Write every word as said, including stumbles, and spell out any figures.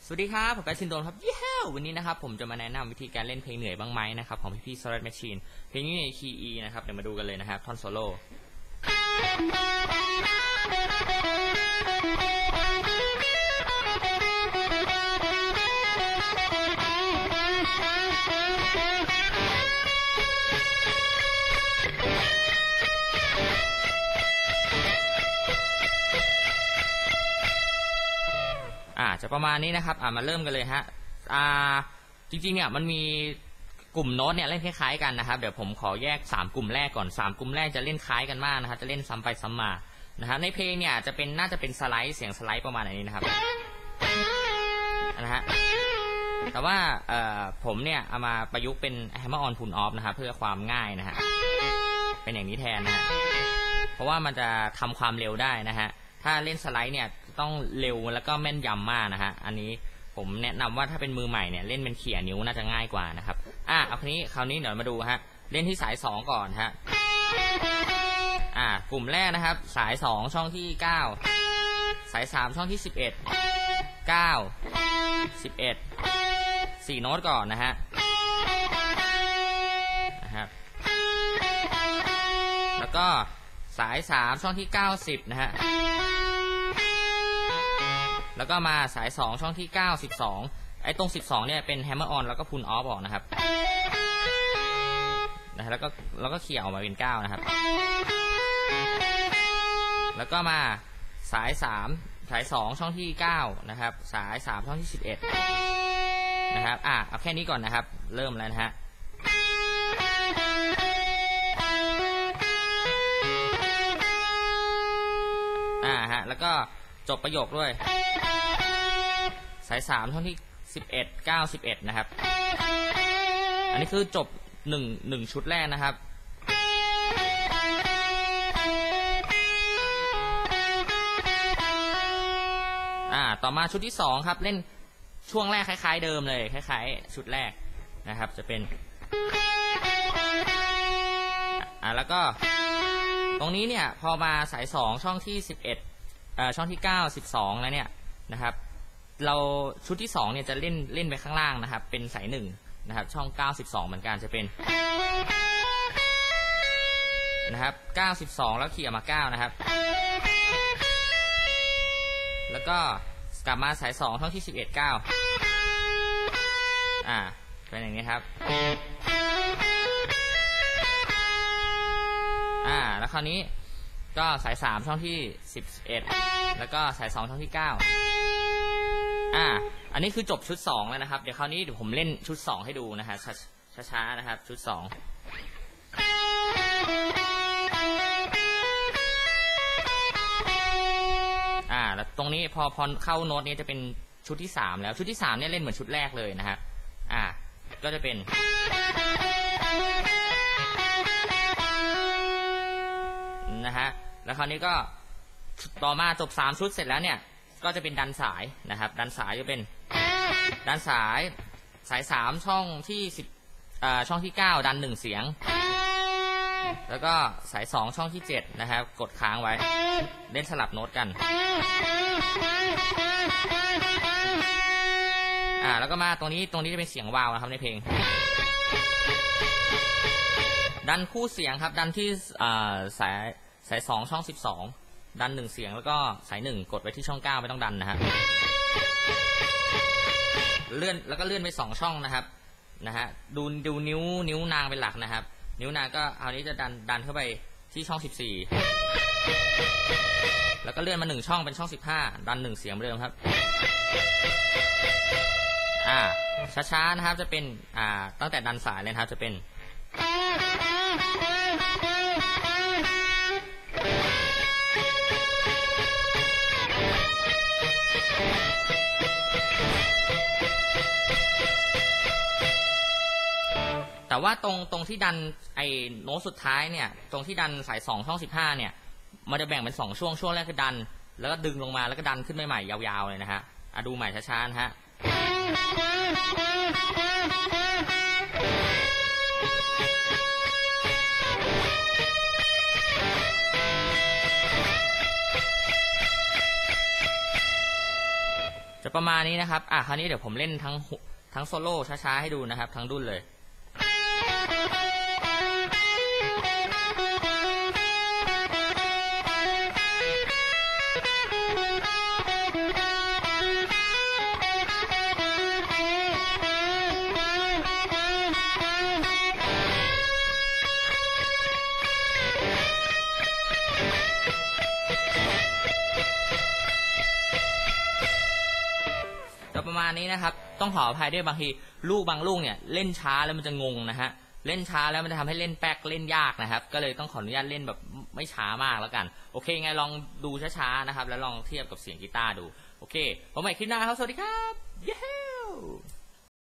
สวัสดีครับผมแป๊บชินโดนครับเย้วันนี้นะครับผมจะมาแนะนำวิธีการเล่นเพลงเหนื่อยบ้างไหมนะครับของพี่พี่ Solar Machine เพลงนี้ในคีย์ E นะครับเดี๋ยวมาดูกันเลยนะครับท่อนโซโล่อ่าจะประมาณนี้นะครับอ่ามาเริ่มกันเลยฮะอ่าจริงๆเนี่ยมันมีกลุ่มโน้ตเนี่ยเล่นคล้ายๆกันนะครับเดี๋ยวผมขอแยกสามกลุ่มแรกก่อนสามกลุ่มแรกจะเล่นคล้ายกันมากนะครับจะเล่นซ้ำไปซ้ำมานะครับในเพลงเนี่ยจะเป็นน่าจะเป็นสไลด์เสียงสไลด์ประมาณนี้นะครับนะฮะแต่ว่าเอ่อผมเนี่ยเอามาประยุกต์เป็น Hammer on Pull off นะครับเพื่อความง่ายนะฮะเป็นอย่างนี้แทนนะฮะเพราะว่ามันจะทำความเร็วได้นะฮะถ้าเล่นสไลด์เนี่ยต้องเร็วแล้วก็แม่นยำมากนะฮะอันนี้ผมแนะนำว่าถ้าเป็นมือใหม่เนี่ยเล่นเป็นเขี่ยนิ้วน่าจะง่ายกว่านะครับอ่ะเอาคราวนี้คราวนี้เดี๋ยวมาดูฮะเล่นที่สายสองก่อนฮะอ่ากลุ่มแรกนะครับสายสองช่องที่เก้าสายสามช่องที่สิบเอ็ด เก้า สิบเอ็ด สี่โน้ตก่อนนะฮะนะครับแล้วก็สายสามช่องที่เก้าสิบนะฮะแล้วก็มาสายสองช่องที่เก้า สิบสองไอ้ตรงสิบสองเนี่ยเป็น Hammer on แล้วก็ Pull off ออกนะครับนะแล้วก็แล้วก็เขี่ยออกมาเป็นเก้านะครับแล้วก็มาสายสามสายสองช่องที่เก้านะครับสายสามช่องที่สิบเอ็ดนะครับอ่ะเอาแค่นี้ก่อนนะครับเริ่มแล้วนะฮะอ่าฮะแล้วก็จบประโยคด้วยสายสามช่องที่สิบเอ็ด เก้า สิบเอ็ดนะครับอันนี้คือจบหนึ่ง หนึ่งชุดแรกนะครับอ่าต่อมาชุดที่สองครับเล่นช่วงแรกคล้ายๆเดิมเลยคล้ายๆชุดแรกนะครับจะเป็นอ่าแล้วก็ตรงนี้เนี่ยพอมาสายสองช่องที่สิบเอ็ดเอ่อช่องที่เก้า สิบสองแล้วเนี่ยนะครับเราชุดที่สองเนี่ยจะเล่นเล่นไปข้างล่างนะครับเป็นสายหนึ่งนะครับช่องเก้า สิบสองเหมือนกันจะเป็นนะครับเก้า สิบสองแล้วเขี่ยมาเก้านะครับแล้วก็กลับมาสายสองช่องที่สิบเอ็ด เก้าอ่าเป็นอย่างนี้ครับอ่าแล้วคราวนี้ก็สายสามช่องที่สิบเอ็ดแล้วก็สายสองช่องที่เก้าอ่าอันนี้คือจบชุดสองแล้วนะครับเดี๋ยวคราวนี้เดี๋ยวผมเล่นชุดสองให้ดูนะฮะช้าๆนะครับชุดสองอ่าแล้วตรงนี้พอพอเข้าโน้ตนี้จะเป็นชุดที่สามแล้วชุดที่สามเนี่ยเล่นเหมือนชุดแรกเลยนะครับอ่าก็จะเป็นนะฮะแล้วคราวนี้ก็ต่อมาจบสามชุดเสร็จแล้วเนี่ยก็จะเป็นดันสายนะครับดันสายจะเป็นดันสายสายสามช่องที่สิบอ่าช่องที่เก้าดันหนึ่งเสียงแล้วก็สายสองช่องที่เจ็ดนะครับกดค้างไว้เล่นสลับโน้ตกันอ่าแล้วก็มาตรงนี้ตรงนี้จะเป็นเสียงวาวนะครับในเพลงดันคู่เสียงครับดันที่อ่าสายสายสองช่องสิบสองดันหนึ่งเสียงแล้วก็สายหนึ่งกดไว้ที่ช่องเก้าไม่ต้องดันนะฮะเลื่อนแล้วก็เลื่อนไปสองช่องนะครับนะฮะดูดูนิ้วนิ้วนางเป็นหลักนะครับนิ้วนางก็เอานี้จะดันดันเข้าไปที่ช่องสิบสี่แล้วก็เลื่อนมาหนึ่งช่องเป็นช่องสิบห้าดันหนึ่งเสียงเหมือนเดิมครับอ่าช้าๆนะครับจะเป็นอ่าตั้งแต่ดันสายเลยนะครับจะเป็นแต่ว่าตรงตรงที่ดันไอ้โน้ตสุดท้ายเนี่ยตรงที่ดันสายสองช่องสิบห้าเนี่ยมันจะแบ่งเป็นสองช่วงช่วงแรกคือดันแล้วก็ดึงลงมาแล้วก็ดันขึ้นใหม่ๆยาวๆเลยนะฮะอ่ะดูใหม่ช้าๆนะฮะจจะประมาณนี้นะครับอ่ะคราวนี้เดี๋ยวผมเล่นทั้งทั้งโซโล่ช้าๆให้ดูนะครับทั้งดุนเลยประมาณนี้นะครับต้องขออภัยด้วยบางทีลูกบางลูกเนี่ยเล่นช้าแล้วมันจะงงนะฮะเล่นช้าแล้วมันจะทำให้เล่นแป๊กเล่นยากนะครับก็เลยต้องขออนุญาตเล่นแบบไม่ช้ามากแล้วกันโอเคไงลองดูช้าๆนะครับแล้วลองเทียบกับเสียงกีตาร์ดูโอเคผมใหม่คลิปหน้าครับสวัสดีครับเย้